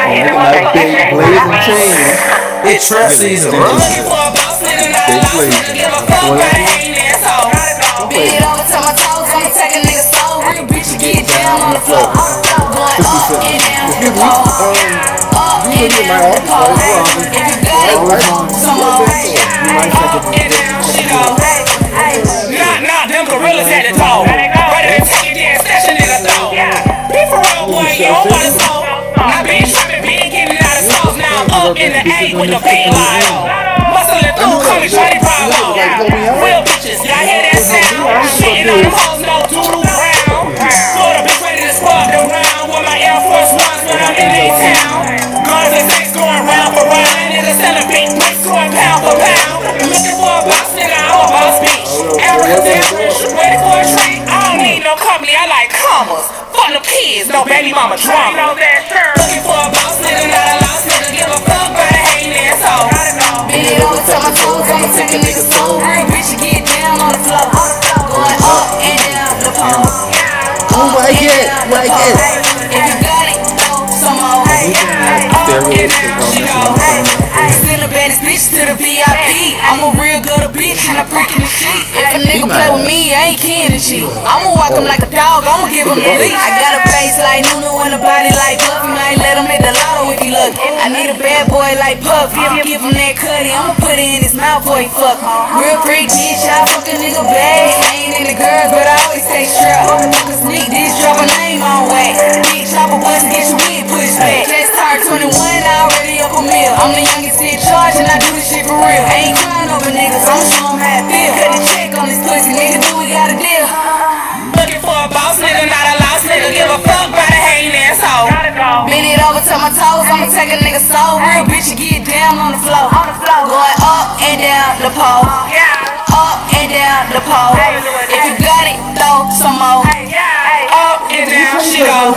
Like big Blazyn chain. It's trap season, bro. Big Blazyn. Beat it over to my toes, I'ma take a nigga soul. Real bitch, you get down on the floor. Going up and down the pole. Up and down the pole. If you got it, some more. Up and down she go. Nah, them gorillas at the toe. Rather than take it there and stash a nigga throw. Be for real, boy, you don't wanna smoke. Now been trapping, been getting out of sauce. Now I'm up in the A with the big line on. Muscling through, call me Shawty Bravo. Real bitches, y'all hear that sound? Shitting on them hoes, no doodle brown. Florida bitch ready to squad around with my Air Force Ones when I'm in A-town. Guns and sex going round for round. Niggas selling big bricks going pound for pound. Looking for a boss nigga, I'm a boss bitch. Average average, ready for a treat. I don't need no company, I like commas. Fuck them kids, no baby mama drama. Looking for a boss nigga, not a lost nigga. Give a fuck about a hating asshole. Bend it over to my toes, I'ma take a nigga soul. Real bitch, you get down on the floor. Going up and down the pole. Like it. If you got it, throw some more. Up and down she go. Still the baddest bitch to the VIP. I'm a real good bitch and I'm freaking the shit. If a nigga play with me, I ain't kidding the shit. I'ma walk him like a dog, I'ma give him the leash. I got a face like Nunu and a body like Buffy. Might let him hit the lotto if he lucky. I need a bad boy like Puffy. Give him that cutty, I'ma put it in his mouth before he fuck. Real freak bitch, I fuck a nigga bad. I ain't into girls, but I always stay strapped. Fuck a sneak, this drop a name on wax. Big chopper bust, get your wig pushed back. Just turned 21, already up a meal. I'm the youngest in charge and I do this shit for real. I ain't crying over niggas, I'ma show him how it feel. Cut the check on this pussy, nigga, do we got a deal? Looking for a boss nigga, not a lost nigga. Give a fuck about a hating asshole. Bend it over to my toes, I'ma take a nigga soul. Real bitch, you get down on the floor. Going up and down the pole. Up and down the pole. If you got it, throw some more. Up and down she go.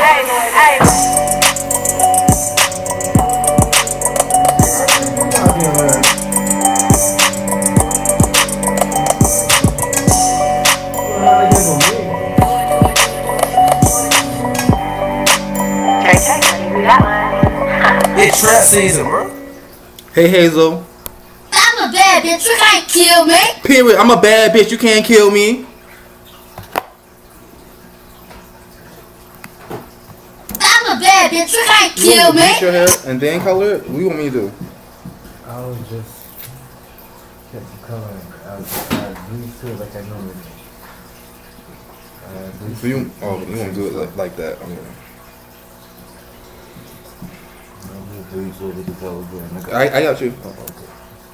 It's trap season, bro. Hey Hazel. I'm a bad bitch, you can't kill me. Period. I'm a bad bitch. You can't kill me. I'm a bad bitch, you can't kill me. Bleach your hair and then color it. What do you want me to do? I was just kept the color. I bleach to it like I normally do. So you want to do it like that? Okay. I got you. Oh, okay.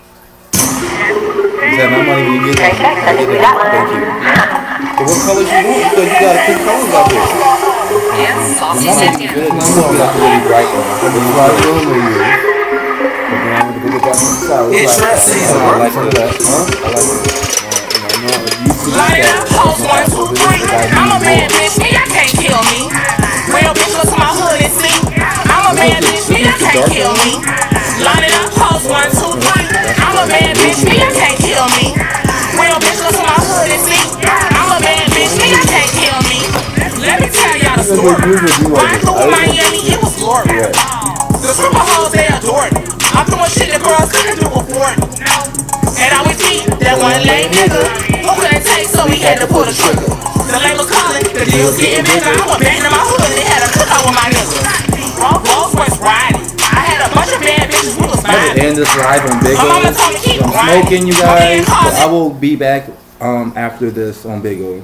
Is that my money when you get that? Thank you. So what colors you want? Because you got a few colors out there. The money be good. It's going to be like a really bright one. That's why I told you. But then I'm going to go back inside. It's trap season, bro. I like that. Huh? I like it. Light it up, pose 1, 2, 3. I'm a bad bitch, nigga, can't kill me. Real bitch, look to my hood and see. I'm a bad bitch, nigga, can't kill me. Line it up, pose 1, 2, 3. I'm a bad bitch, nigga, can't kill me. Real bitch, look to my hood and see. I'm a bad bitch, nigga, can't kill me. Let me tell y'all the story. Riding through Miami, it was glorious. The stripper hoes, they adored me. I'm doing shit the girls couldn't do before me. And I was deep, that one lame nigga who couldn't take, so we had to pull the trigger. The label calling, the deal's getting bigger. I went back to my hood, they had a cookout with my niggas. Rolls Royce riding. I had a bunch of bad bitches, we was vibing. End this live on Big O. I'm smoking, you guys. So I will be back after this on Big O.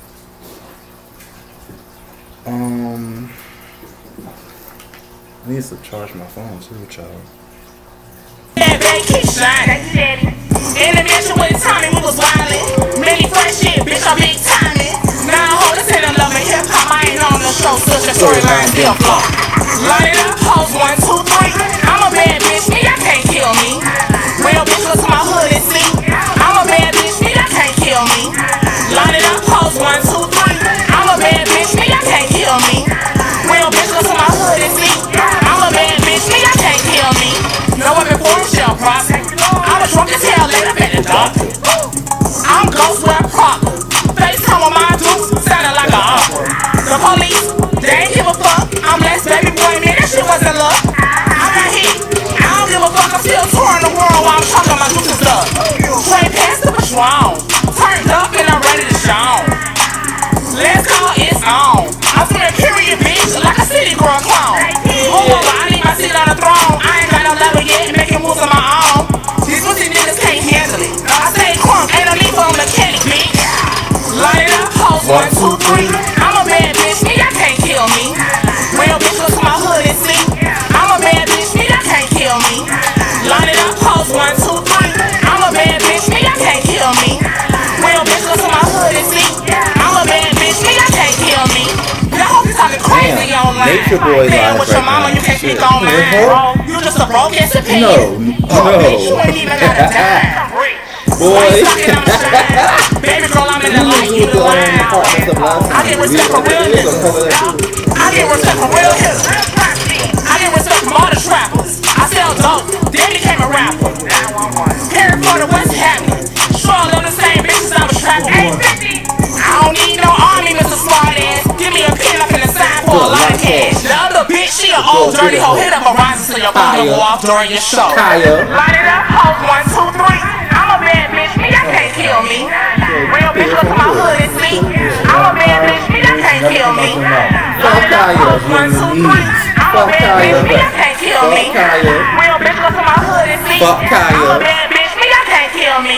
I need to charge my phone too, child. That bag keep shining. In the mansion with Tommy, we was wildin'. Many fresh shit, bitch, I'm big timing. Now hold us in the love and hip hop. I ain't on the show, such a storyline, still flow. Line it up, pose 1, 2, 3. I'm a bad bitch, nigga, can't kill me. Real bitch, look to my hood and see. I'm a bad bitch, nigga, can't kill me. Line it up, pose 1, 2, 3. I'm a bad bitch, nigga, can't kill me. Real bitch, look to my hood and see. I'm a bad bitch, nigga, can't kill me. No women for shell profit. I was drunk as hell later at the doctor. I'm ghost wear proper. FaceTime on my dukes, sounding like an opera. The police, they ain't give a fuck. I'm less baby boy, man, that shit wasn't luck. was on. I'm from a period, bitch, like a city girl clone. Hold on, I need my seat on the throne. I ain't got no level yet, making moves on my own. These pussy niggas can't handle it. I stay crunk, ain't no need for a mechanic, bitch. Light it up, hoes, 1, 2, 3. I'm a bad bitch, nigga can't kill me. Real bitch, look to my hood and see. I'm a bad bitch, nigga can't kill me. Line it up, hoes, 1, 2, 3. I'm a bad bitch, nigga can't kill me. Real bitch, look to my hood and see. I'm a bad bitch, nigga can't kill me. I hope you talking crazy online. Damn, with your mama, you can't speak online. You just a broke ass opinion. No. Bitch, you ain't even got a dime. Boy. Baby girl, I'm in the light, you the line. I get respect for real niggas. I get respect from real hitters. I get respect from all the trappers. I sell dope, then became a rapper. Harry Potter, what's happening? Sure, I'm the same bitches I was trapping. I don't need no army, Mr. Smartass. Give me a pin up in the sign for a lot of cash. The other bitch, she an old dirty hoe. Hit up a rising so your phone go off during your show. Light it up, hoes, 1, 2, 3. I'm a bad bitch, me, I can't kill me. Real bitch, look to my hood and see. I'm a bad bitch, me, I can't kill me. Light it up, hoes, 1, 2, 3. I'm a bad bitch, me, I can't kill me. Real bitch, look to my hood and see. I'm a bad bitch, me, I can't kill me.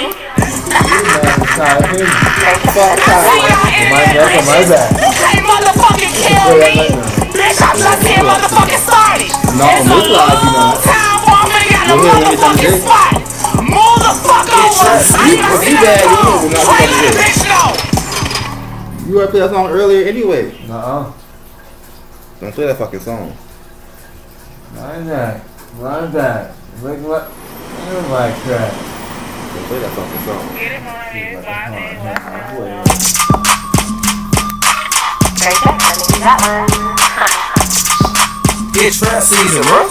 You can't motherfucking kill me. Bitch, I'm just here motherfucking started. It's a long time for I'm gonna get a motherfucking spot. Move the fuck over. I ain't gonna see that phone. Try to let the bitch know. You already played that song earlier anyway. Nuh-uh. Don't play that fucking song. Run that. Look what you like that. Don't play that fucking song. It's trap season, bro.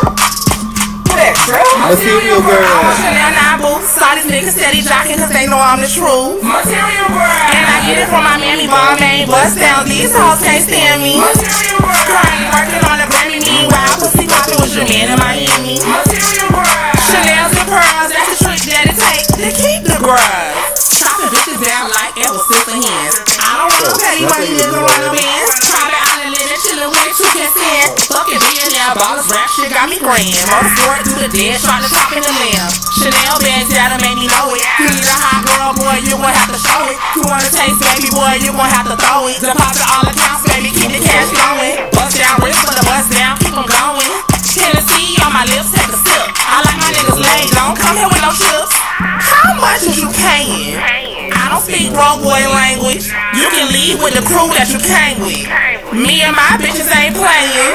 That trap? Material girl. I was Chanel 9 boots. Saw these niggas steady jocking cause they know I'm the truth. Material girl. And I get it from my mammy bomb main bust down. These hoes can't stand me. Material girl. Crying, working on the Grammy. Meanwhile, pussy poppin' with your man in Miami. Material girl. Chanel's and pearls, that's the trick that it takes to keep the grubs. Chopping bitches down like it was sister hands. I don't want no petty money nigga run a man. Private island living, chillin' with 2 10 fucking billionaire ballers, rap shit got me grand. Motorsport through the dead, trying to top in the limb. Chanel bags that'll make me know it. You need a hot girl, boy, you gon' have to show it. You wanna taste, baby boy, you gon' have to throw it. Deposit all accounts, baby, keep the cash going. Bust down wrist for the bust down, keep them going. Tennessee on my lips, take a sip. I like my niggas laid, don't come here with no chips. How much is you paying? I don't speak broke boy language. You can leave with the crew that you came with. Me and my bitches ain't playing.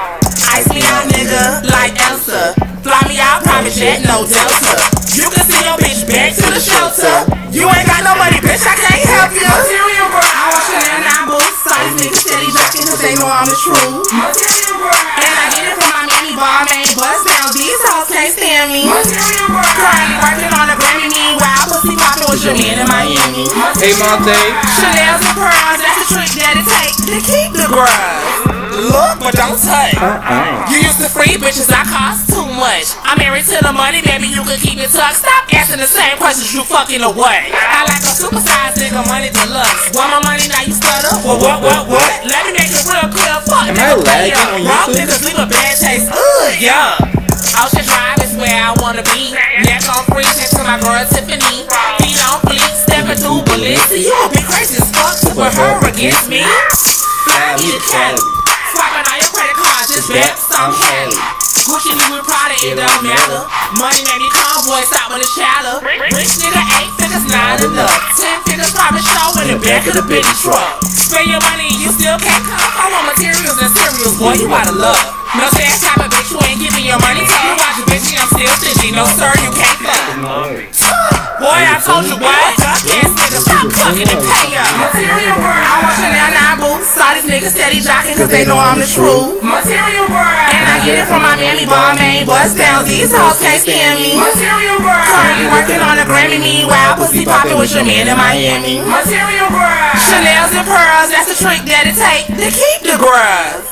Ice me out, nigga, like Elsa. Fly me out, private jet, no Delta. You can see your bitch back to the shelter. You ain't got no money, bitch, I can't help you. Material girl. I want Chanel 9 boots. Saw these niggas steady jocking cause they know I'm the truth. Material girl. And I get it from my mammy bomb main bust down. These hoes can't stand me. Material girl. Crying, working on the Grammy. Meanwhile, pussy poppin' with your man in Miami. Hey, Monte. Chanel's and pearls, that's the trick that it takes to keep the grubs. Look, but don't touch. You used to free bitches, I cost too much. I'm married to the money, baby, you can keep it tucked. Stop asking the same questions, you fucking away. I like a supersized nigga, money deluxe. Want my money, now you stutter? Well, what? Let me make it real clear, fuck Am I lagging on Wrong YouTube? niggas leave a bad taste, yeah. Ocean Drive is where I wanna be. Neck on freeze next to my girl Tiffany. Feet on fleek, stepping through Blazyn. You would be crazy as fuck to put her against me. Fly me to Cali. Swiping all your credit cards, just bet some Cali. Gucci me with Prada, it don't matter. Money made me calm, boy, stop with the chatter. Rich nigga, 8 figures, not enough. 10 figures, private show in the back of the big truck. Spend your money, you still can't come. I want materials and cereals, boy, you out of luck. No sad type of bitch, you ain't giving your money to. You watch a bitch, I'm still stingy. No sir, you can't fuck. Boy, I told you what? Duck ass nigga, stop fucking and pay up. Material girl. I want Chanel 9 boots. Saw these niggas steady jocking cause they know I'm the truth. Material girl. And I get it from my mammy bomb main bust down. These hoes can't stand me. Material girl. Currently working on a Grammy. Meanwhile, pussy poppin' with your man in Miami. Material girl. Chanel's and pearls, that's the trick that it take to keep the grubs.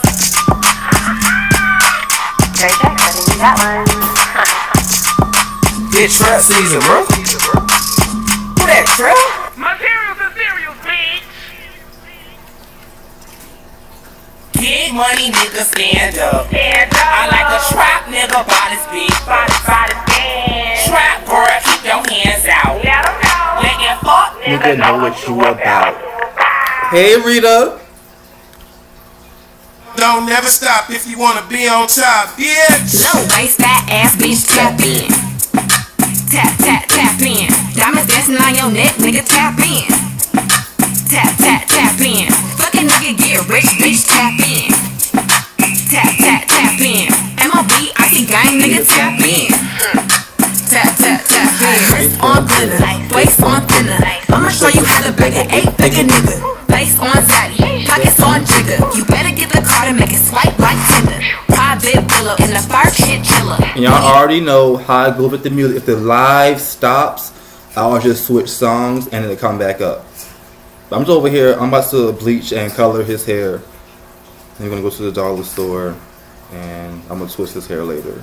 Great check, I didn't do that one. It's trap season, bro. Who that trap? Materials and cereals, bitch. Get money, nigga, stand up. I like a trap nigga, bodies big. Trap girl, keep your hands out. Let your fuck Nigga know what you about. Hey Rita. Don't never stop if you wanna be on top, bitch. Low waist, fat ass bitch, tap in. Tap, tap, tap in. Diamonds dancing on your neck, nigga, tap in. Tap, tap, tap in. Fucking nigga get rich, bitch, tap in. Tap, tap, tap in. MLB, icy gang, nigga, tap in. Tap, tap, tap in. Wrist on glitter, waist on thinner. I'ma show you how to bake an 8-figure nigga. Face on zaddy, pockets on jigger. You better get the card and make it swipe like Tinder. Private pillow in the first shit chiller. And y'all already know how I go with the music. If the live stops, I'll just switch songs and it'll come back up. I'm just over here. I'm about to bleach and color his hair. And we're gonna go to the dollar store, and I'm gonna twist his hair later.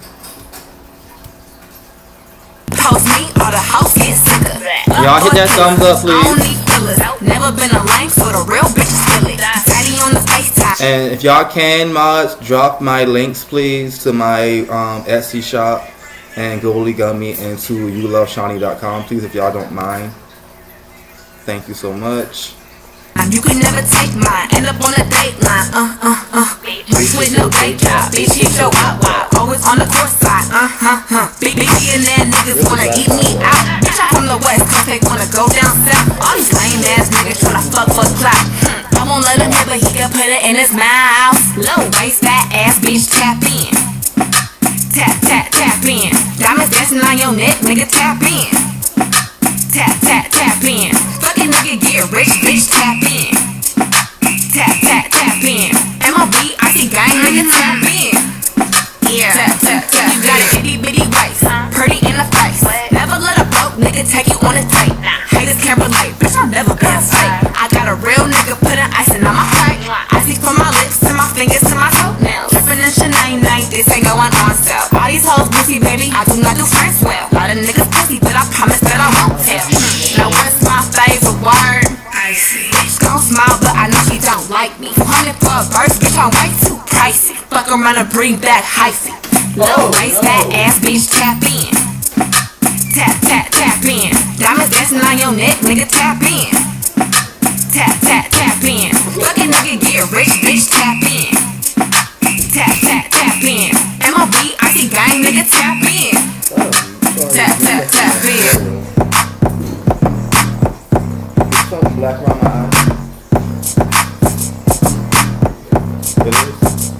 Post me or the house get sicker. Y'all hit that thumbs up, I don't please. need fillers. Never been a lame, so the real bitches feel it. Daddy on the FaceTime. And if y'all can, mods, drop my links, please, to my Etsy shop and Goldie Gummy and to youloveshani.com, please, if y'all don't mind. Thank you so much. You can never take mine. End up on a dateline. Bitch with no day job. Bitch hit your wop. Always on the course side. Big millionaire niggas wanna eat me out. Bitch, I'm from the west coast, they wanna go down south. All these lame ass niggas tryna fuck for clout. I won't let him hit, but he can put it in his mouth. Low waist, fat ass bitch, tap in. Tap, tap, tap in. Diamonds dancing on your neck, nigga, tap in. Tap, tap, tap in. Fucking nigga get rich, bitch, tap in. Tap, tap, tap in. MLB, icy gang, nigga, tap in. Yeah, tap, tap, tap. You got an itty bitty waist, pretty in the face. Never let a broke nigga take you on a date. Haters can't relate, bitch, I've never been fake. I got a real nigga putting icing on my plate. Icy from my lips to my fingers to my toenails. Dripping in Chanel night, this ain't going on sale. All these hoes goofy, baby, I do not do friends well. A lot of niggas pussy, but I promise that I won't tell. Now what's my favorite word? Icy. Bitch gon' smile, but I know she don't like me. 200 for a verse, bitch, I'm way too pricey. Fuck around and bring back hyphy. Low waist, fat ass bitch, tap in. Tap, tap, tap in. Diamonds dancing on your neck, nigga, tap in. Tap, tap, tap in. Fucking nigga get rich, bitch, tap in. Tap, tap, tap in. MLB, icy gang, nigga, tap in. Tap, tap, tap in. Black around my eyes. It is.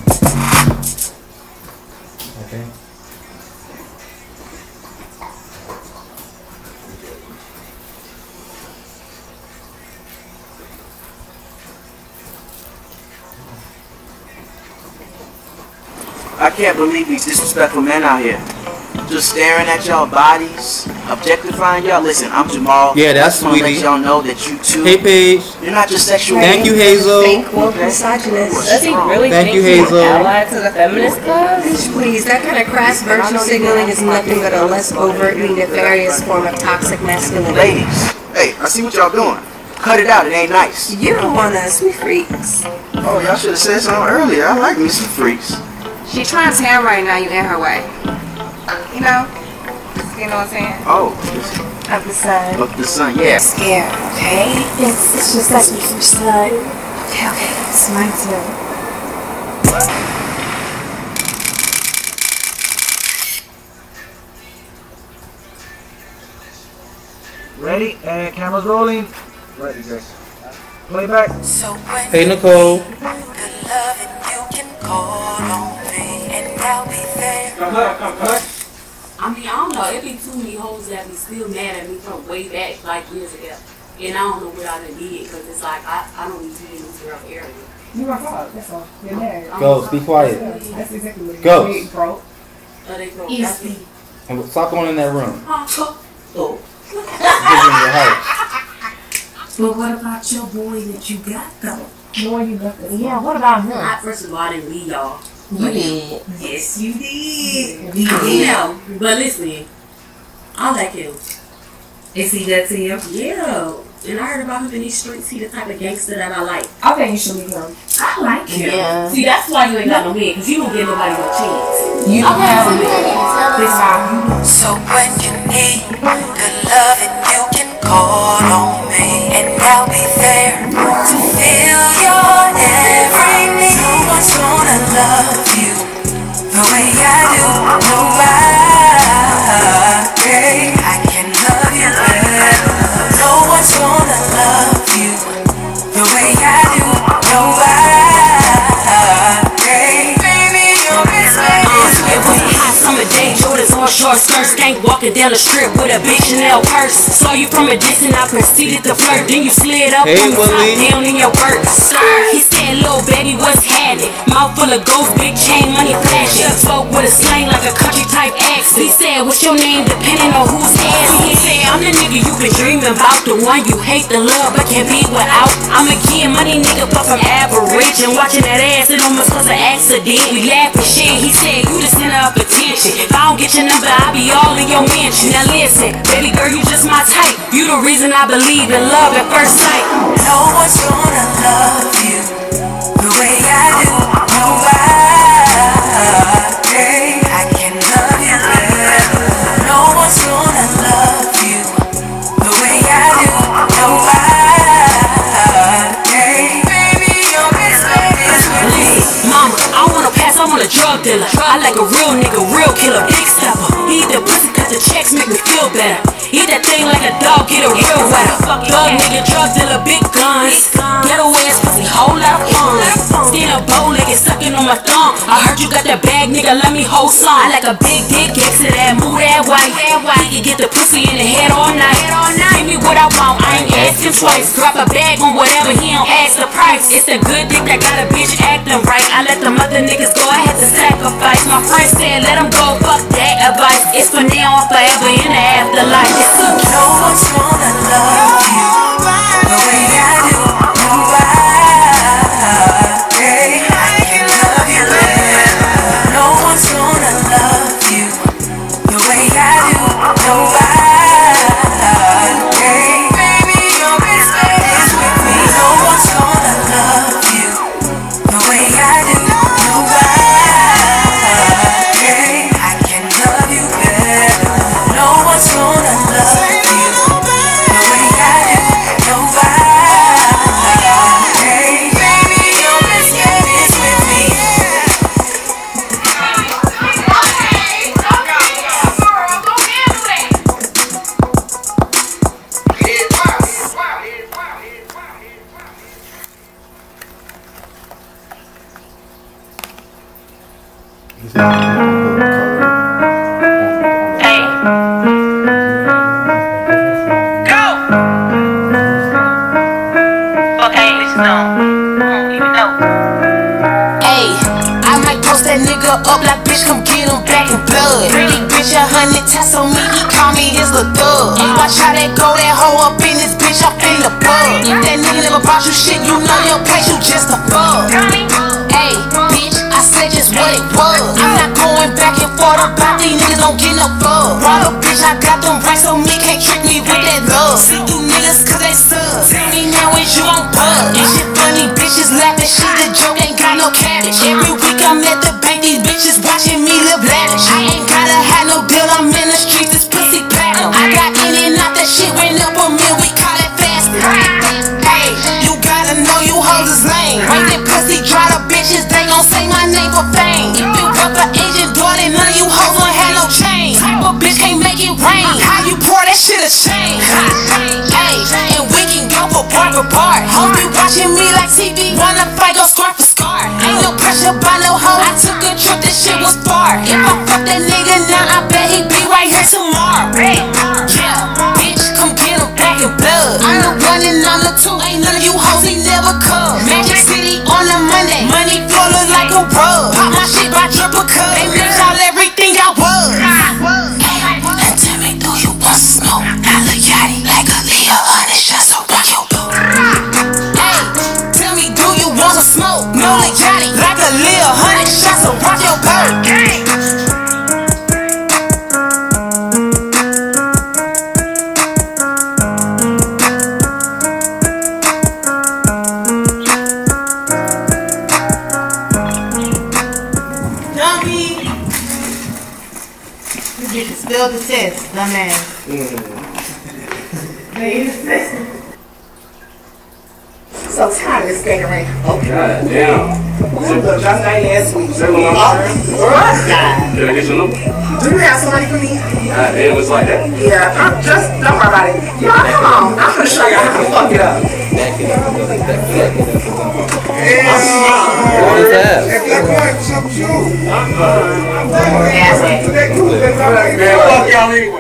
Okay. I can't believe these disrespectful men out here. Just staring at y'all bodies, objectifying y'all. Listen, I'm Jamal. Yeah, that's I just wanna sweetie. let y'all know that you too. Hey, Paige. You're not just sexual. Thank you, Hazel. Fake woke misogynist. Does he really Thank think you, he's Hazel. allied to the feminist cause? Bitch, please, that kind of crass virtue signaling is nothing but a less overtly nefarious form of toxic masculinity. Ladies, hey, I see what y'all doing. Cut it out, it ain't nice. You don't want us, we freaks. Oh, y'all should have said something earlier. I like me some freaks. She trying to tan right now, you in her way. You know? You know what I'm saying? Oh, Of the sun. of the sun, yeah. Scared, okay? It's just like the first time. Okay, it's mine too. Ready? And cameras rolling. Ready, guys. Playback. Hey, Nicole. I mean, I don't know. It be too many hoes that be still mad at me from way back, like years ago. And I don't know what I done did, because it's like, I don't even be in this girl area. You my fault, that's all. You're married. Ghost, be quiet. That's exactly what Ghost. you broke. They broke. Easy. And stop going in that room. Oh. Get in your house. But what about your boy that you got, though? Boy, you left us. Yeah, what about him? First of all, I didn't leave y'all. You did. Yes, you did. You know, but listen, I like him. Is he that to you? Yeah. And I heard about him in these streets. He the type of gangster that I like. I think you should leave him. I like him. Yeah. See, that's why you ain't got no man, because you don't give nobody no chance. You don't have a man. Big time. So when you need the love and you can call on me, and I'll be there to feel your every need. No one's gonna love you the way I do. Nobody. I can love you better. No one's gonna love you the way I do. Nobody. Baby, your respect is It was a hot summer day, Jordans on short skirts, skank walking down the strip with a big Chanel purse. Saw you from a distance, I proceeded to flirt. Then you slid up from the top down in your work. He said, little baby, what's happening? Mouth full of gold, big chain, money flashing. Spoke with a slang like a country type accent. He said, what's your name depending on who's asking? He said, I'm the nigga you been dreaming about, the one you hate the love but can't be without. I'm a kid money nigga, but from average. And watching that ass, it almost was an accident. We laughed and shit, he said, you the center of attention. If I don't get your number, I'll be all in your mansion. Now listen, baby girl, you just my type. You the reason I believe in love at first sight. No one's gonna love you the way I do. Nobody. I can love you better. No one's gonna love you the way I do. Nobody. Baby, your respect is with me. Mama, I wanna pass, I want a drug dealer. I like a real nigga, real killer, big stepper. He eat the pussy cause the checks make me feel better. Eat that thing like a dog, get a real wetter. Thug nigga, drug dealer, big guns. Ghetto ass pussy, whole lot of fun. Stand up bow legged, sucking on my thumb. I heard you got that bag, nigga, let me hold some. I like a big dick, exit that, move that white. He can get the pussy in the head all night. Give me what I want, I ain't asking twice. Drop a bag on whatever, he don't ask the price. It's the good dick that got a bitch acting right. I let the mother niggas go, I had to sacrifice. My friend said, let them go, fuck that advice. It's for now and forever in the afterlife. No one's gonna love you the way I do. Nobody. I can love you better. No one's gonna love you the way I do. Nobody. Baby, your respect is with me. No one's gonna love you the way I do. Nobody. I can love you better. No one's gonna love you. Up like bitch, come get him back in blood. Pretty bitch, 100 tats on me, he call me his little thug. Watch how that go, that hoe up in this bitch, up in the bug. If that nigga never brought you shit, you know your place, you just a fuck. Hey, bitch, I said just what it was. I'm not going back and forth about these niggas, don't get no fuck. Brought a bitch, I got them racks on me, can't trick me with that love. See you niggas cause they suck. Tell me now is you on bug. This shit funny, bitches laughing, shit the joke ain't got no cabbage. Every week I'm at the bank, these bitches watching me live lavish. I ain't gotta have no deal, I'm in the streets, this pussy platinum. I got in and out, that shit went up a meal, we call it fasting. Hey, you gotta know you hoes is lame. Break that pussy, dry the bitches, they gon' say my name for fame. If you up the engine door, then none of you hoes gon' have no chain. Type of bitch can't make it rain. How you pour that shit a shame? Hey, and we can go for bar for bar. Hoes be watching me like TV, wanna fight, go scar for scar. Ain't no pressure by no hoe, I took a trip, this shit was far. If I fuck that nigga now, I bet he be right here tomorrow. Yeah, bitch, come get him back in blood. I'm the one and I'm the two, ain't none of you hoes, he never come. Magic City on a Monday, money flow look like a rug. Pop my shit by triple cup, they mix all everything I was. Hey, tell me, do you want smoke? I look yachty like a Leo, 100 shots, so rock your boat. Hey, tell me, do you want some smoke? No, like yachty like a Leo, 100 shots, so rock your boat. Dummy. You get to spill the test, dumbass. So tired of this skating. Okay. God damn. Look, I'm not last week. God. Can I get your number? Do you have some money for me? God damn, it's like that? Yeah, just don't worry about it. Y'all, come on. I'm gonna show y'all how to fuck it up. What is that? Fuck y'all anyway.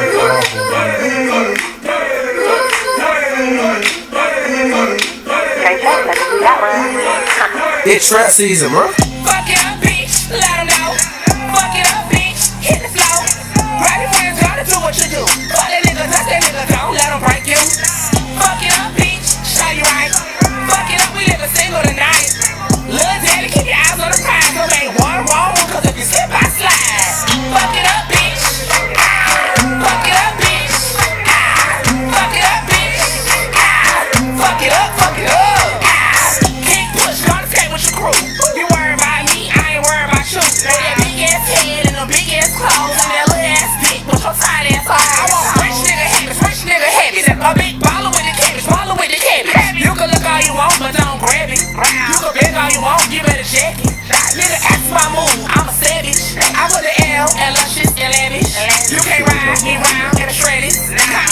It's trap season, bro. Fuck it up, bitch. Let them know. Fuck it up, bitch. Hit the flow. Grab your friends, gotta do what you do. Fuck that nigga, touch that nigga, don't let them break you. Fuck it up, bitch. Show you right. Fuck it up, we live a single tonight. Lil' daddy, keep your eyes on the prize. Don't make one wrong, cause if you slip, I slide. Fuck it up, bitch. Fuck it up, bitch. Fuck it up, bitch. Fuck it up, fuck it up. You worry about me, I ain't worried about you. That big ass head and them big ass clothes and that little ass dick with your tight ass heart. I want rich nigga habits. A big baller with the cabbage, You can look all you want, but don't grab it. You can beg all you want, give it a jacket. Nigga, ask my move, I'm a savage. I put the L and luscious and lavish. You can't ride me round and shred it.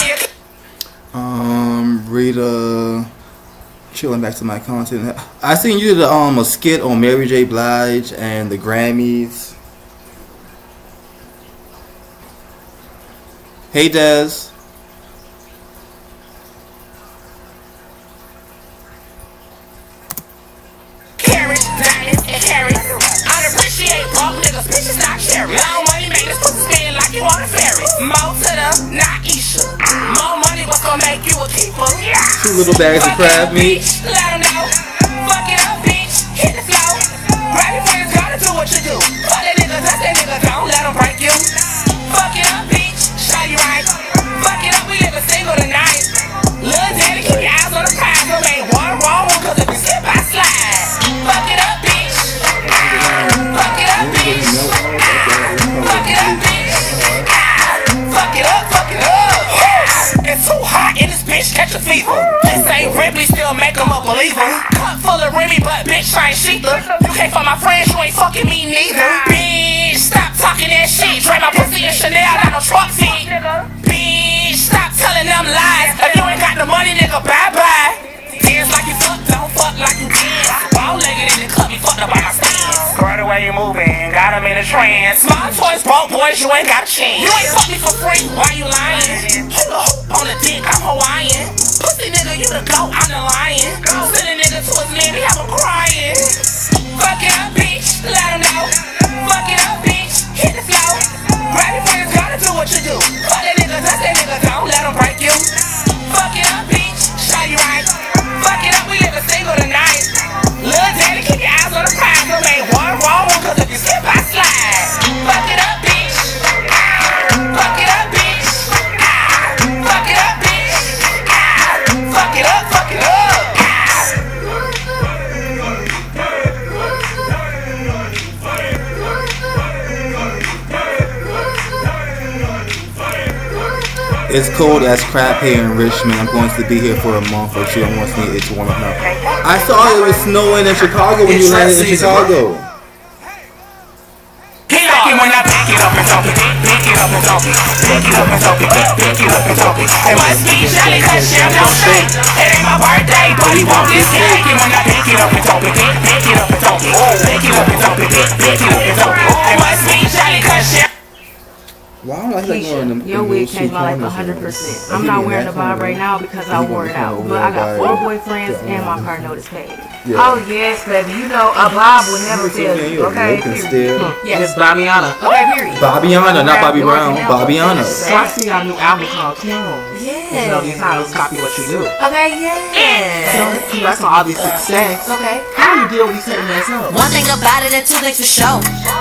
Rita. Chilling back to my content. I seen you did a skit on Mary J. Blige and the Grammys. Hey Des. Carrots, diamonds, and carrots. Unappreciated broke niggas, bitches not cherry. Long money made us put the spin like you on a ferry. More to the, not Isha. More money, what's gonna make you a keeper? 2 little bags of crab meat. Let them know. Fuck it up, bitch. Hit the flow. Grab your friends, gotta do what you do. Fuck that nigga, touch that nigga, don't let them break you. Fuck it up, bitch. Show you right. Fuck it up, we live a single tonight. Lil' daddy, keep your eyes on the prize. Don't make one wrong, cause if you slip, I slide. Fuck it up, bitch. Fuck it up, bitch. Fuck it up, bitch. Fuck it up, fuck it up. It's too hot in this bitch, catch a fever. This ain't Ripley, still make them a believer. Cup full of Remy, but bitch, I ain't Sheetha. You can't fuck my friends, you ain't fucking me neither. Bitch, stop talking that shit. Drain my pussy in Chanel, got no truck feet. Bitch, stop telling them lies. If you ain't got the money, nigga, bye-bye. Dance like you fuck, don't fuck like you dance. Ball-legged in the club, you fucked up by my stance. Girl, the way you moving, got them in a trance. Small toys, broke boys, you ain't got a chance. You ain't fuck me for free, why you lying? Hula hoop on the dick, I'm Hawaiian. Pussy nigga, you the goat, I'm the lion. Send a nigga to his man, we have him crying. Fuck it up, bitch, let him know. Fuck it up, bitch, hit the flow. Grab your friends, gotta do what you do. Fuck that nigga, touch that nigga, don't let him break you. Fuck it up, bitch, show you right. Fuck it up, we live a single tonight. Lil' daddy, keep your eyes on the prize. Don't make one wrong, cause if you slip, I slide. Fuck it up, bitch. Fuck it up, bitch. Fuck it up, bitch. Fuck it up, fuck it up. It's cold as crap here in Richmond. I'm going to be here for a month or 2. I want to need it to warm up now. I saw it was snowing in Chicago when you landed in Chicago. When I pick it up and talk it, pick it up and talk it, pick it up and talk it, pick it up and talk it. It must be jelly cause Chef don't shake. It ain't my birthday, but he want this cake. And when I pick it up and talk it, pick it up and talk it, pick it up and talk it, pick it up and talk it. It must be jelly cause Chef. Why am I like wearing them? Your wig changed by like 100%. I'm not wearing the bob right now because I wore it out. But I got 4 boyfriends and my car notice paid. Yeah. Oh yes, baby. You know a bob would never tell you. Okay. Yes, Bobbiana. Okay, period. Bobbiana, not Bobby Brown. Bobbiana. So I see our new album called Tunes. Yes. You know these titles copy what you do. Okay, yes. So congrats on all these success. Okay. How do you deal with these certain mess up? One thing about it and 2 things for sure. I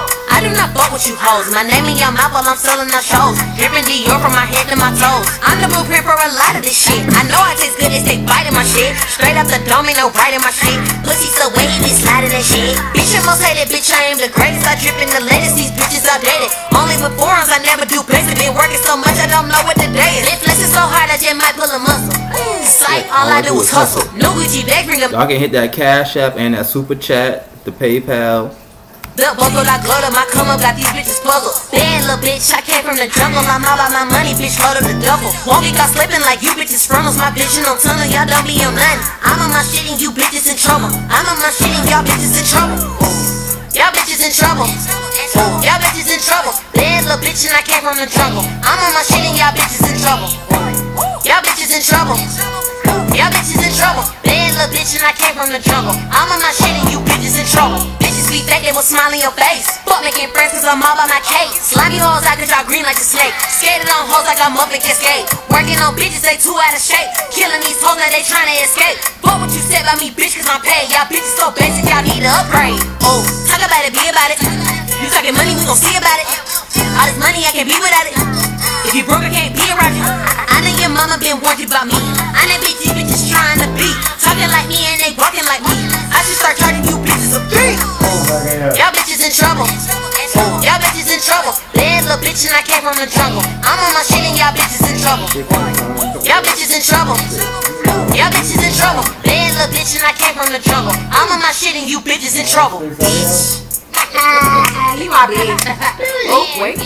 do not fuck with you hoes. My name in your mouth while I'm selling our shows. Dripping Dior from my head to my toes. I'm the blueprint for a lot of this shit. I know I taste good, they stay biting my shit. Straight up the dome, ain't no right in my shit. Pussy so wet, he be sliding that shit. Bitch, the most hated bitch, I am the greatest. I drip in the latest, these bitches outdated. Only with forearms, I never do basic. Been working so much, I don't know what the day is. Been flexing so hard, I just might pull a muscle. Sight, all I do is hustle. No Gucci bag, bring a. Y'all can hit that Cash App and that Super Chat, the PayPal. The buckle I glow to my come up, got these bitches puzzled. Bad little bitch, I came from the jungle. I'm all about my money, bitch, load up the duffel. Won't get caught slipping like you bitches frontals. My bitch in no tunnel, y'all don't be on nothing. I'm on my shit and you bitches in trouble. I'm on my shit and y'all bitches in trouble. Y'all bitches in trouble. Y'all bitches in trouble. Bad little bitch and I came from the jungle. I'm on my shit and y'all bitches in trouble. Y'all bitches in trouble. Y'all bitches in trouble. Bad little bitch and I came from the jungle. I'm on my shit and you bitches in trouble. Bitches be fake, they will smile in your face. Fuck making friends cause I'm all by my cake. Slimy hoes out cause y'all green like a snake. Skated on hoes like I'm up and cascade. Working on bitches, they too out of shape. Killing these hoes, now they trying to escape. Fuck what you said about me, bitch, cause I'm paid. Y'all bitches so basic, y'all need to upgrade. Oh, talk about it, be about it. You talking money, we gon' see about it. All this money, I can't be without it. If you broke, I can't be around you. I know your mama been worried about me. I know bitches trying to be talking like me and they walking like me. I should start charging you bitches a fee. Y'all bitches in trouble. Y'all bitches in trouble. Bad little bitch and I came from the jungle. I'm on my shit and y'all bitches in trouble. Y'all bitches in trouble. Y'all bitches in trouble. Bad little bitch and I came from the jungle. I'm on my shit and you bitches in trouble. Bitch. You my bitch. Oh, wait.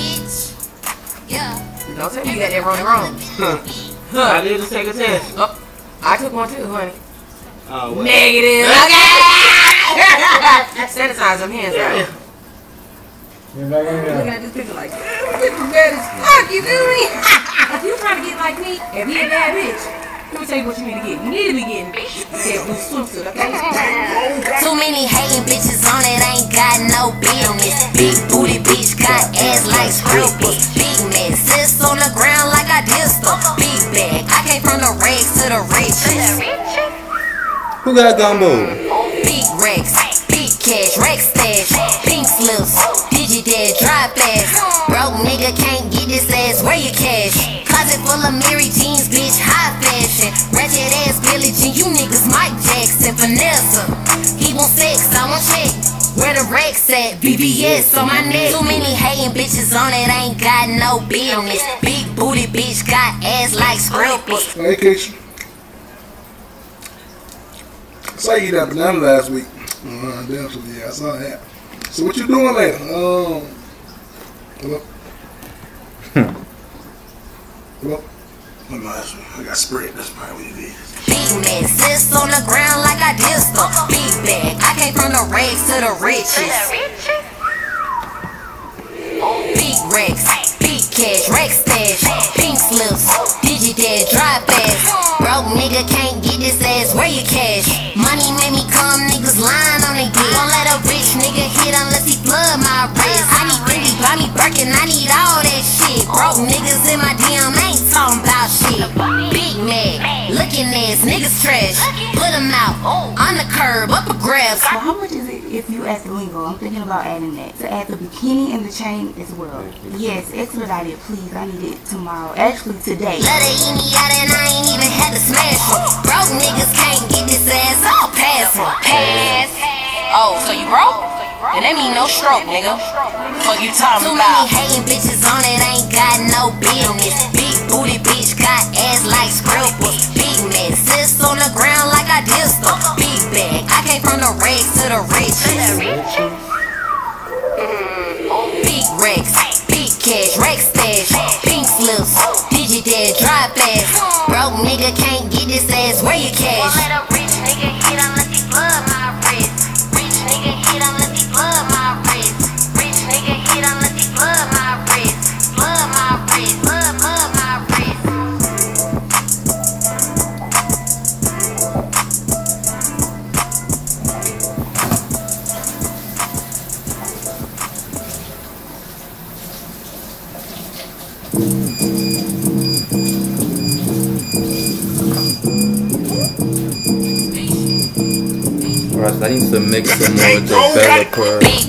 Yeah. Don't tell me you got that wrong. I did just take a test. Oh, I took one too, honey. Well. Negative. Okay. Sanitize them hands out. Looking at this picture like, this is bad as fuck, you feel me? If you trying to get like me and be a bad bitch, let me tell you what you need to get. You need to be getting that blue swimsuit, okay? Too many hating bitches on it, ain't got no business. Big booty bitch got ass like scribbles. Big mess, sits on the ground like I dissed her. Big bag, I came from the rags to the riches. Who got gumbo? Big Rex, big cash, Rex stash, pink slips, digi-dad, dry fast. Broke nigga can't get this ass, where you cash? Closet full of Mary jeans, bitch, high fashion. Ratchet ass Billie Jean, you niggas Mike Jackson, Vanessa. He want sex, I want check. Where the Rex at? BBS on my neck. Too many hating bitches on it, ain't got no business. Big booty bitch got ass like scribbles. Hey, Keisha. I saw you eat that banana last week. Definitely, yeah, I saw that. So what you doing later? Hello? Hello? I got spread, that's probably what it is. Big mess, sits on the ground like I dissed her. Big bag, I came from the rags to the riches. Big Rex, big cash, Rex stash, pink slips, digi-dad, dry fast. Broke nigga can't get this ass, where you cash? Money made me come, niggas lying on they dick. Don't let a rich nigga hit unless he flood my wrist. I need Fendi, buy me Birkin, I need all that shit. Broke niggas in my DM ain't talking about shit. Big Mac, looking ass, niggas trash. Put them out, on the curb, up a grab. Well, how much is it if you add the lingo? I'm thinking about adding that. To add the bikini and the chain as well. Yes, expedite it, please. I need it tomorrow. Actually, today. Let her eat me out and I ain't even had to smash her. Broke niggas can't get this ass, I'll pass her. Pass. Oh, so you broke? And that mean no stroke, nigga. Fuck you talking about? Too many hating bitches on it, ain't got no business. Big booty bitch got ass like scribbles. Big mess, sits on the ground like I dissed her. Big bag, I came from the rags to the riches. Big Rex, big cash, Rex stash, pink slips, digi-dad, dry fast. Broke nigga can't get this ass, where you cash? Let a rich nigga hit unless he flood my wrist. Rich nigga hit unless he flood my wrist. Rich nigga hit unless he flood my wrist. Flood my wrist, flood my wrist. I need to mix some more developer. Big bang,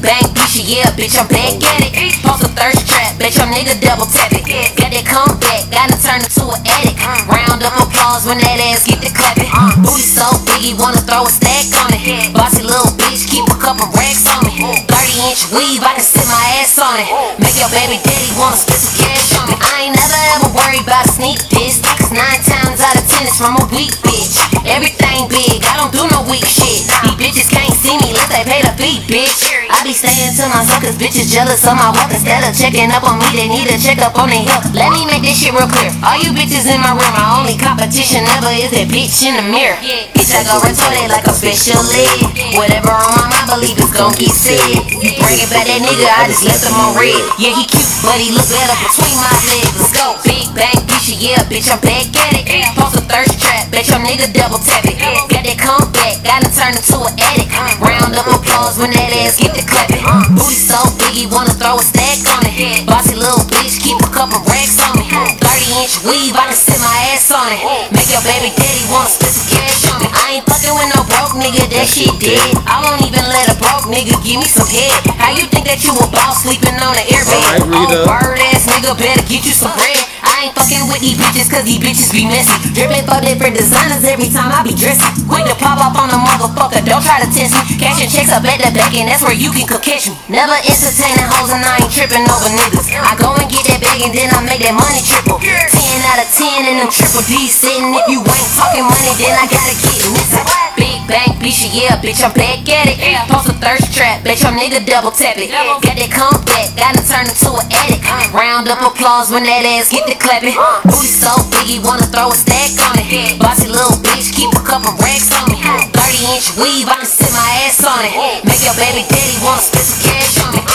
bitch, yeah, bitch, I'm back at it. Post a thirst trap, bitch, I'm nigga double tap it. Got that comeback, gotta turn into an addict. Round up applause when that ass get the clapping. Booty so big, he wanna throw a stack on it. Bossy little bitch, keep a couple racks on me. 30-inch weave, I can sit my ass on it. Make your baby daddy wanna spit some cash on me. I ain't never ever worried about a sneak diss, 'cause 9 times out of 10 it's from a weak bitch. Everything big, I don't do no weak shit. These bitches can't see me unless they pay the fee, bitch. I be staying to myself 'cause bitches jealous of my wealth. Instead of checking up on me, they need to check up on their health. Let me make this shit real clear. All you bitches in my room, my only competition ever is that bitch in the mirror. Bitch, I go retarded like a special ed. Whatever on my mind, believe it's gon' get said. You bringing back that nigga, I just left him on red. Yeah, he cute, but he look better between my legs. Let's go. Big bang, bitch, yeah, bitch, I'm back at it. Post a thirst trap, bitch, I'm nigga double tap it. Got that comeback, gotta turn into an addict. Round up applause when that ass get the clapping. Booty so big, he wanna throw a stack on it. Bossy little bitch, keep a couple racks on me. 30-inch weave, I can sit my ass on it. Make your baby daddy wanna spit some cash on me. I ain't fucking with no broke nigga, that shit dead. I won't even let a broke nigga give me some head. How you think that you a boss sleeping on an airbed? Oh, bird ass nigga, better get you some bread. I ain't fucking with these bitches 'cause these bitches be messy. Drippin' for different designers every time I be dressing. Quick to pop up on a motherfucker, don't try to test me. Cashing checks up at the back and that's where you can catch me. Never entertaining hoes and I ain't tripping over niggas. I go and get that bag and then I make that money triple. 10 out of 10 and them triple D's sitting. If you ain't talking money, then I gotta get missing. Big bang, bitch, yeah, bitch, I'm back at it. Post a thirst trap, bitch, I'm nigga double tap it. Got that comeback, gotta turn into an addict. Round up applause when that ass get the clapping. Booty so big, he wanna throw a stack on it. Bossy little bitch, keep a couple racks on me. 30-inch weave, I can sit my ass on it. Make your baby daddy wanna spit some cash on me.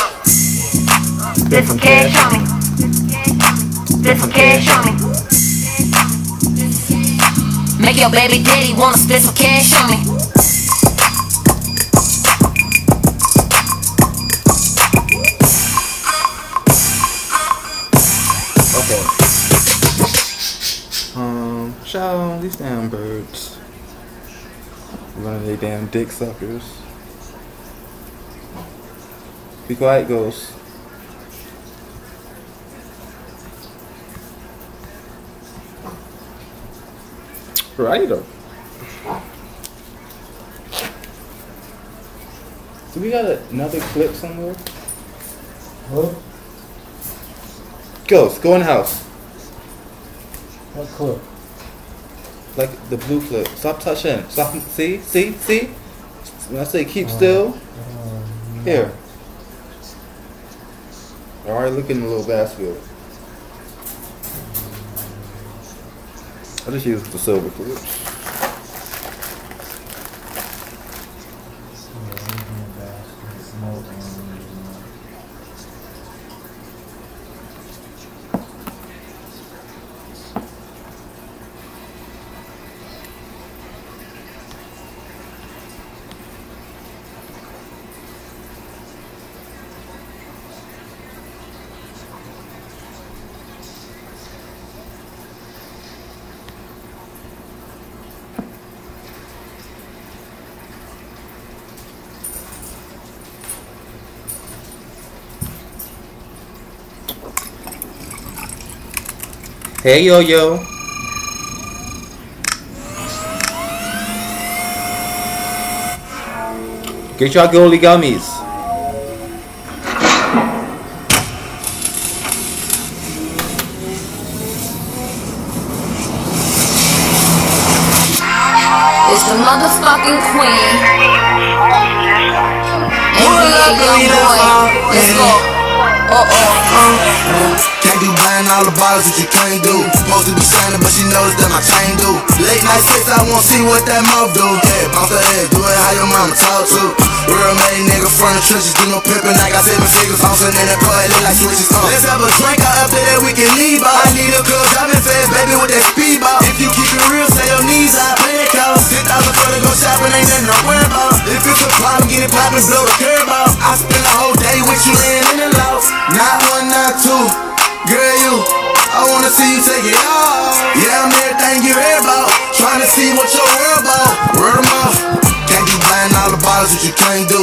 Spit some cash on me. Spit some cash on me. Make your baby daddy wanna spit some cash on me. Okay. Shout out these damn birds. Running they damn dick suckers. Be quiet, ghost. Right up. Do we got another clip somewhere? What? Ghost, go in the house. What clip? Like the blue clip. Stop touching. Stop. See? When I say keep still. Here. Alright, look in the little basket. I just use the silver clips. Hey yo yo. Get your goalie gummies. It's the motherfucking queen. NBA young boy. Let's go. Can't be buying all the bottles that you can't do. Supposed to be shining, but she knows that my chain do. Late night sex, I wanna see what that mouth do. Yeah, bounce her head, do it how your mama talk to. Real made nigga from the trenches, do no pimpin'. I got 7 figures, bouncing in the car, it look like switches on. Let's have a drink out after that, we can leave out. I need a girl driving fast, baby, with that speedball. If you keep it real, say your knees out. Play that call, 10,000 for to go shopping, ain't nothing to worry about. If it's a problem, get it poppin', blow the curb out. I spend the whole day with you laying in the loft. Not one, not two. Girl, you, I wanna see you take it off. Yeah, I'm everything you hear about. Trying to see what your world about. Word 'em off. Can't be buying all the bottles that you can't do.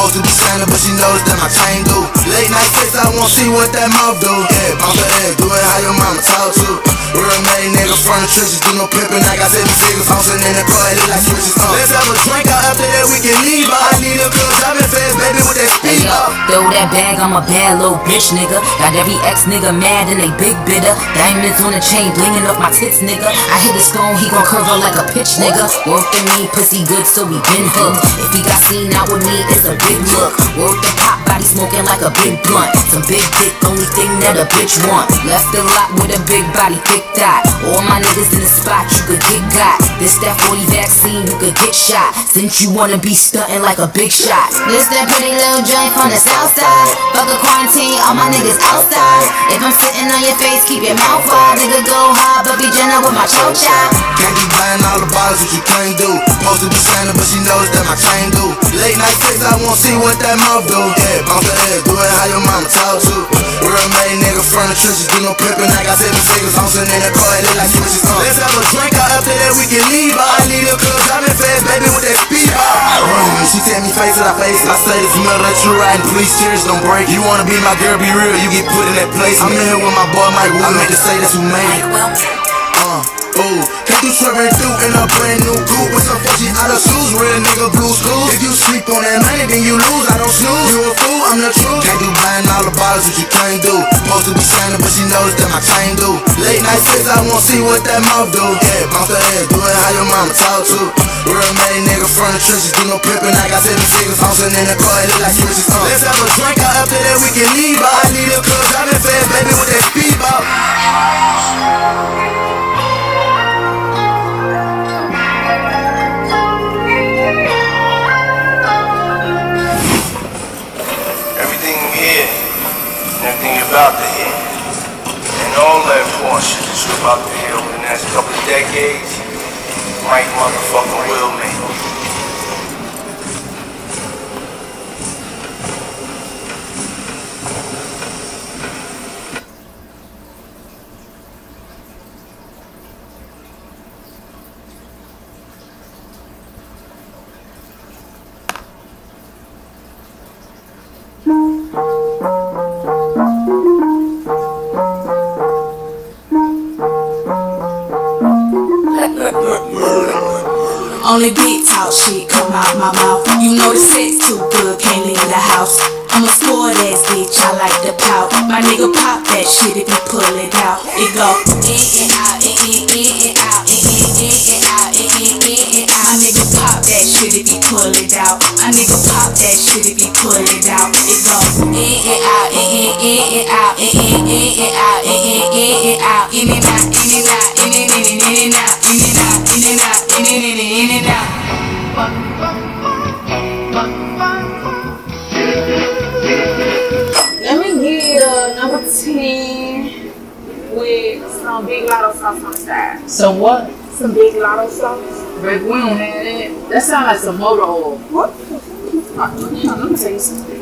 Supposed to be Santa, but she knows that my chain do. Late night sex, I wanna see what that mouth do. Yeah, bounce her ass, do it how your mama talk to. Real made nigga from the trenches, do no pimpin'. I got 7 figures, bouncing in the car, it look like switches on. Let's have a drink out after that, we can leave. I need a girl driving fast, baby, with that speed up. Throw that bag, I'm a bad little bitch, nigga. Got every ex nigga mad and they big bitter. Diamonds on the chain, blingin' up my tits, nigga. I hit his phone, he gon' curve her like a pitch, nigga. Work the me, pussy good, so we been hooked. If he got seen out with me, it's a big look. Work the pop, body smoking like a big blunt. Some big dick, only thing that a bitch want. Left the lot with a big body, thick thigh. All my niggas in the spot, you could get got. This that 40 vaccine, you could get shot. Since you wanna be stuntin' like a big shot. This that pretty little joint from the south side. Fuck a quarantine, all my niggas outside. If I'm sitting on your face, keep your mouth wide. Nigga go hard, but be gentle with my chow chow. Can't be buying all the bottles, what you can't do. Supposed to be Santa, but she knows that my chain do. Late night sex, I wanna see what that mouth do. Yeah, bounce her ass, do it how your mama talk to. Real made nigga from the trenches, do no pimpin'. I got 7 figures, bouncing in the car, it look like switches on. Let's have a drink out after that, we can leave. I need a girl driving fast, baby, with that speed up. She tell me face to the face, I say the smell that you riding, please cheers, don't break. You wanna be my girl, be real, you get put in that place. I'm in here with my boy Mike, I meant to say that's who made it. Ooh, can't you trippin' through in a brand new coupe with some fudgy out of shoes, real nigga blue school. If you sleep on that money, then you lose, I don't snooze. You a fool, I'm the truth. Can't do buying all the bottles, what you can't do. Supposed to be Santa, but she knows that my chain do. Late night sex, I wanna see what that mouth do. Yeah, bounce her ass, do it how your mama talk to. Real made nigga from the trenches, do no pimpin'. I got 7 figures, bouncing in the car, it look like switches on. Let's have a drink out after that, we can leave. I need a girl driving fast, baby, with that speed up. Everything about to hit, and all that bullshit that you're about to hear over the next couple of decades, might motherfucking will me. Only big talk shit come out my mouth. You know the sex too good, can't leave the house. I'm a spoiled ass bitch, I like to pout. My nigga pop that shit if you pull it out. It go in and out, in and out, in and out, in and out. My nigga pop that shit if you pull it out. My nigga pop that shit if you pull it out. It go in and out, in and out, in and out, in and out, in and out, in and out, in and out, in and out, in and out, in and out, in and out. Let me get number 10 with some big lotto sauce on the side. Some what? Some big lotto sauce. Baby, we don't have that. That sounds like some motor oil. What? Let me tell you something.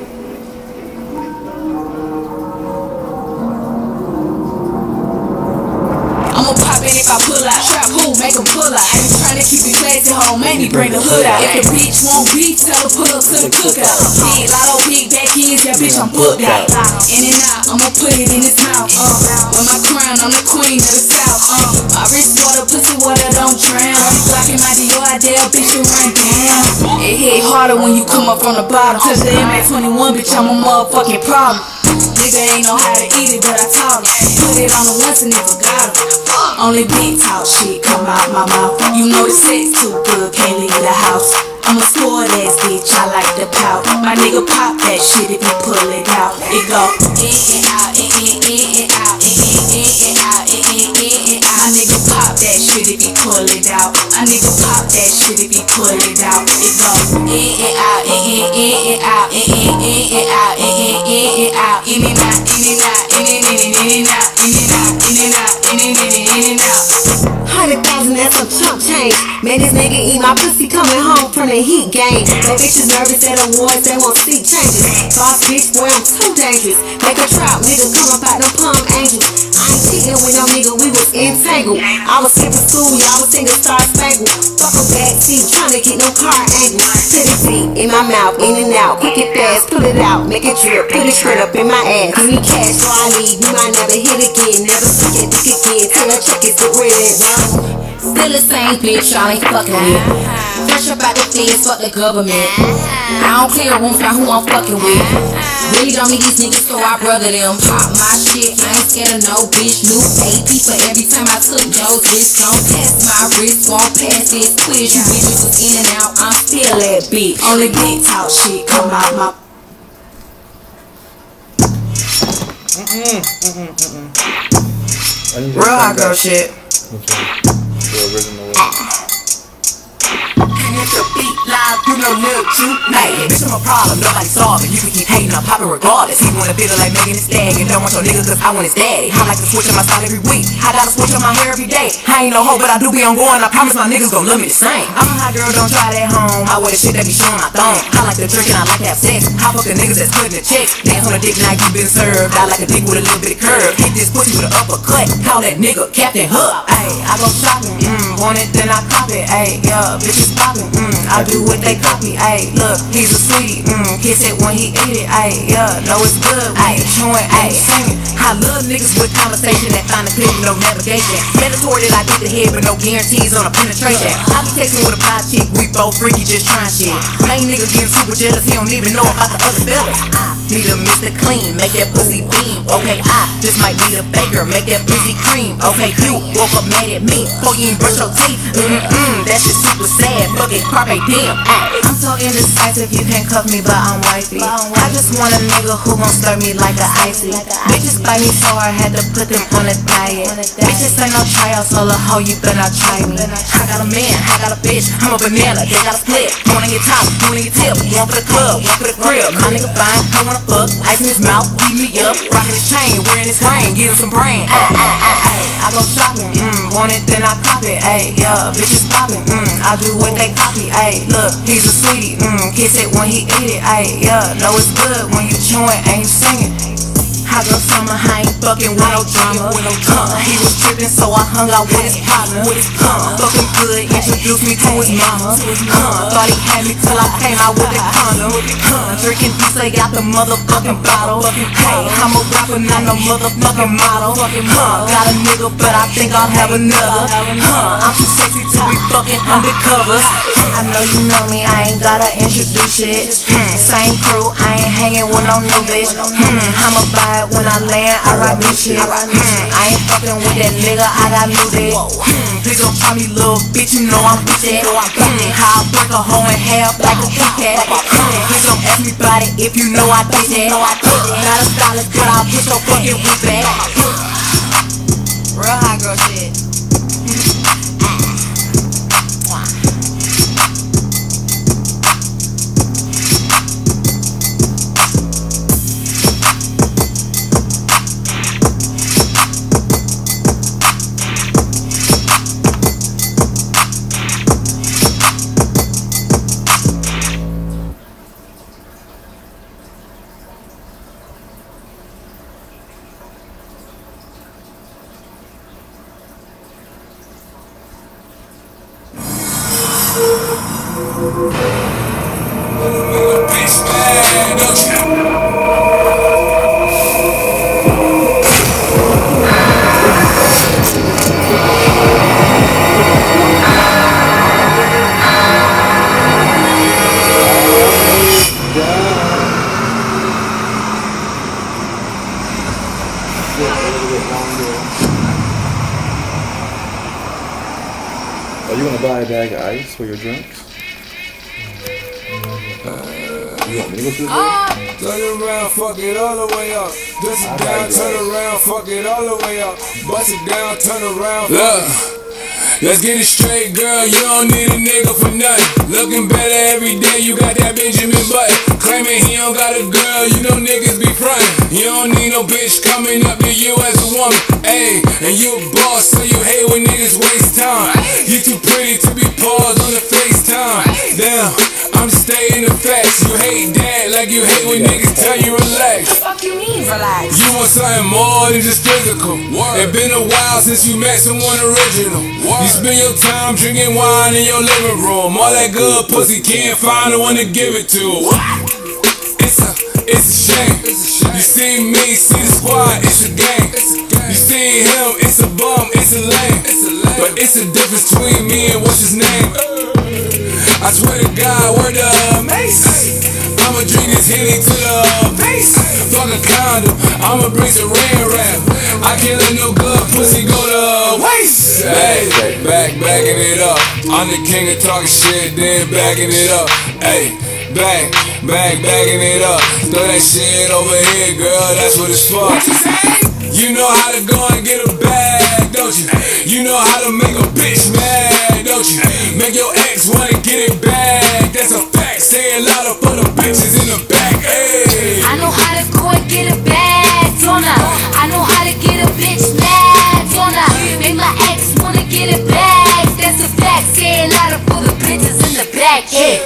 I'ma pop in if I pull out. Trap who, make 'em pull out. I ain't tryna keep it classy, home, make me bring the hood out. If the bitch won't beef, tell her pull up to the cookout. Big lotto, big back ends, yeah bitch I'm booked out. In and out, I'ma put it in his mouth. With my crown, I'm the queen of the south. My wrist water, pussy water, don't drown. Blocking my Dior, I dare bitch to run down. It hit harder when you come up from the bottom. Touch the MA21, bitch I'm a motherfucking problem. Nigga ain't know how to eat it, but I taught him. Put it on the once and never got him. Only big talk shit come out my mouth. You know the sex too good, can't leave the house. I'm a spoiled ass bitch, I like to pout. My nigga pop that shit if you pull it out. It go in and out, in and out, in and out, in and out. My nigga pop that shit if you pull it out. My nigga pop that shit if you pull it out. It go in and out, in and out, in and out, in and out, in and out, in and out, in and out, in and out, in and out, in and out, in and out. 100,000, that's some chump change. Man, this nigga eat my pussy coming home from the heat game. No bitches nervous at awards, they won't see changes. Boss bitch, boy, I'm too dangerous. Make a trap, nigga, come up out them palm angels. I ain't cheating with no nigga, we was entangled. I was skipping school, y'all was singing Star Spangled. Fuck a backseat, tryna get no car angle. Put it deep in my mouth, in and out, quick and fast, pull it out, make it drip, put it straight up in my ass. Give me cash, so I need, you might never hit again, never suck it, dick again, till I check it's the real. Still the same bitch, y'all ain't fucking with. Fresh up out the feds, fuck the government. I don't clear rooms, now who I'm fucking with. Really don't need these niggas, so I brother them. Pop my shit, I ain't scared of no bitch. New AP for every time I took those risks. Don't test my wrist, won't pass this quiz. You bitches was in and out, I'm still that bitch. Only big talk shit come out my. Real hot girl shit. It's a beat live, you know, look, you mad. Bitch, I'm a problem, nobody solving. You can keep hating, I'm popping regardless. He wanna feel like Megan Thee Stallion. Don't want your niggas cause I want his daddy. I like to switch on my style every week. I gotta switch on my hair every day. I ain't no hoe, but I do be on going. I promise my niggas gon' love me the same. I'm a hot girl, don't try that home. I wear the shit that be showing my thong. I like to drink and I like to have sex. I fuck the niggas that's putting the checks. Dance on a dick now you been served. I like a dick with a little bit of curve. Hit this pussy with an uppercut. Call that nigga Captain Hook. Ayy, I go shopping, want it then I cop it. Ayy, yeah, bitches poppin', I do what they copy. Ayy, look, he's a sweetie, kiss it when he eat it. Ayy, yeah, know it's good. Ayy, chewing, ayy, singing. I love niggas with conversation that find a clip with no navigation. Mandatory that I get the head but no guarantees on a penetration. I be texting with a fly chick, we both freaky just trying shit. Main nigga getting super jealous, he don't even know about the other fellas. I need a Mr. Clean, make that pussy beam. Okay, I just might need a baker, make that pussy cream. Okay, you woke up mad at me, before you ain't brush your teeth. That shit super sad, fucking carpe diem. I'm so indecisive, you can't cuff me, but I'm wifey. I just want a nigga who gon' stir me like a icy. Bitches bite me so I had to put them on a diet. Bitches ain't no tryout, so the hoe you better not try me. I got a man, I got a bitch, I'm a banana, they got a split. One in your top, one in your tip, one for the club, one for the crib. My nigga fine, I wanna fuck, ice in his mouth, beat me up, rockin' his chain, wearing his ring, get him some brain. I go shopping, want it then I cop it. Ayy, yeah, bitches poppin', I do what they copy. Ayy, look, he's a sweetie, kiss it when he eat it. Ayy, yeah, know it's good when you chewing and you singing. Hot girl summer, I ain't fucking with no drama. He was trippin', so I hung out with his partner. Fucking good, introduced me to his mama. Thought he had me till I came out with the condom. Drinking peace, they got the motherfucking bottle. Hey, I'm a rapper, not no motherfucking model. Got a nigga, but I think I'll have another. I'm too sexy to be fucking undercover. I know you know me, I ain't gotta introduce it. Same crew, I ain't hanging with no new bitch. I'ma buy it when I land, I ride new shit. I ain't fucking with that nigga, I got new dick. Please don't try me, little bitch, you know I'm with that. How I break a hoe in half like a Kit Kat. Please don't ask me about it if you know I did that. Not a stylist, but I'll push your fucking whip back. Real hot girl shit. Are you gonna buy a bag of ice for your drinks? You want me to go to the bag? Turn around, fuck it all the way up. Dust it down, turn around, fuck it all the way up. Bust it down, turn around. Let's get it straight, girl, you don't need a nigga for nothing. Looking better every day, you got that Benjamin Button. Claiming he don't got a girl, you know niggas be frontin'. You don't need no bitch coming up to you as a woman. Ayy, and you a boss, so you hate when niggas waste time. You too pretty to be paused on the FaceTime. Damn, I'm just stay in the facts. You hate that like you hate when niggas tell you relax. What the fuck you mean relax? You want something more than just physical. It been a while since you met someone original. You spend your time drinking wine in your living room. All that good pussy can't find the one to give it to. It's a shame. You see me, see the squad, it's a gang. You see him, it's a bum, it's a lame. But it's a difference between me and what's his name. I swear to God, word the mace. I'ma drink this Henny to the face. Fuck a condom, I'ma bring some rain rap. I can't let no good pussy go to waste. Hey, backing it up. I'm the king of talking shit, then backing it up. Hey, bagging it up. Throw that shit over here, girl, that's what it's for. You know how to go and get a bag, don't you? You know how to make a bitch mad, don't you? Make your ex wanna get it back, that's a fact. Say it louder for the bitches in the back. Hey. I know how to go and get a bag, don't I? I know how to get a bitch mad, don't I? Make my ex wanna get it back, that's a fact. Say it louder for the bitches in the back. Hey,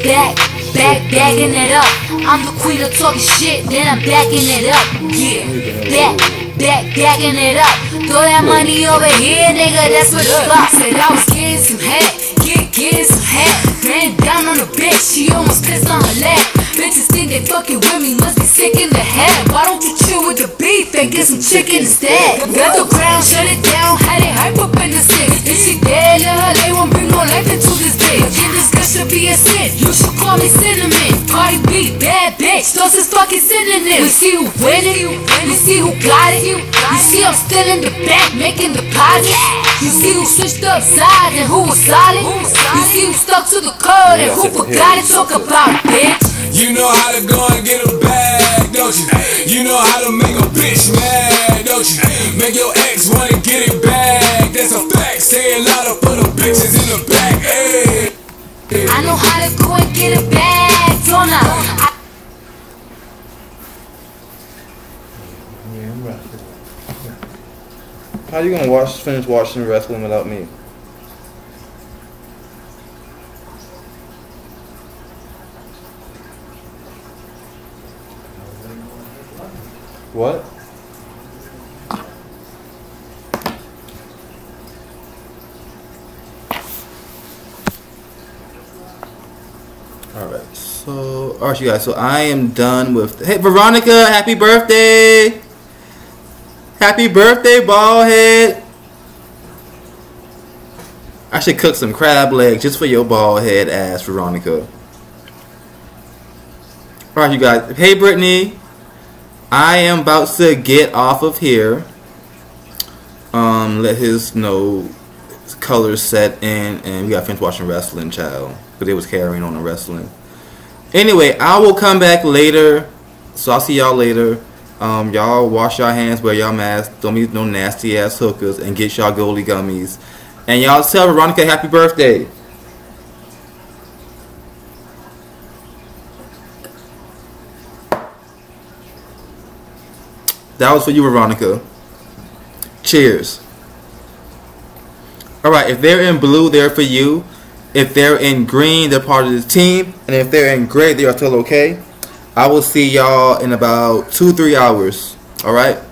bagging it up. I'm the queen of talking shit, then I'm backing it up. Yeah, bagging it up. Throw that money over here, nigga, that's what it's about. Said I was getting some head, getting some head. Ran down on the bitch, she almost pissed on her leg. Bitches think they fucking with me, must be sick in the head. Why don't you chill with the beef and get some chicken instead? Got the ground, shut it down, had it hype up in the six. If she dead, let her lay, won't bring no life into this bitch. And this girl should be a sin, you should call me Cinnamon. Cardi B, bad bitch, those is fucking synonyms. We see who winning, we see who got it. You see I'm still in the back making deposits. You see who switched up sides and who was solid. You see who stuck to the code and who forgot it. Talk about it, bitch. You know how to go and get a bag, don't you? You know how to make a bitch mad, don't you? Make your ex wanna get it back, that's a fact. Say it louder for the bitches in the back. Hey. I know how to go and get a bag, don't I? How you gonna finish watching wrestling without me? What? Alright, so alright you guys, so I am done with hey Veronica, happy birthday! Happy birthday, bald head! I should cook some crab legs just for your bald head ass, Veronica. Alright you guys, hey Brittany, I am about to get off of here. Let his colors set in, and we got finished watching wrestling, child, because they was carrying on the wrestling. Anyway, I will come back later, so I'll see y'all later. Y'all wash y'all hands, wear y'all masks, don't be no nasty ass hookers, and get y'all goalie gummies. And y'all tell Veronica happy birthday. That was for you, Veronica. Cheers. Alright, if they're in blue, they're for you. If they're in green, they're part of the team. And if they're in gray, they are still okay. I will see y'all in about 2-3 hours. Alright?